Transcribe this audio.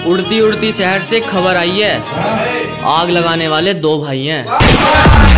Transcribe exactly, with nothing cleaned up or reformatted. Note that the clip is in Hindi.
उड़ती उड़ती शहर से खबर आई है, आग लगाने वाले दो भाई हैं।